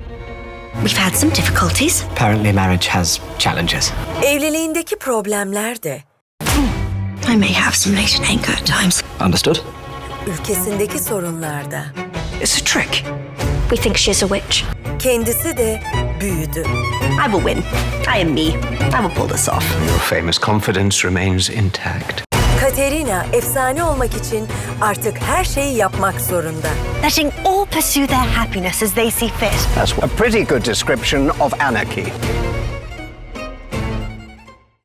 We've had some difficulties. Apparently marriage has challenges. Evliliğindeki problemler de, I may have some latent anger at times. Understood? ülkesindeki sorunlarda. It's a trick. We think she's a witch. Kendisi de büyüdü. I will win. I am me. I will pull this off. Your famous confidence remains intact. Katerina efsane olmak için artık her şeyi yapmak zorunda. Letting all pursue their happiness as they see fit. That's a pretty good description of anarchy.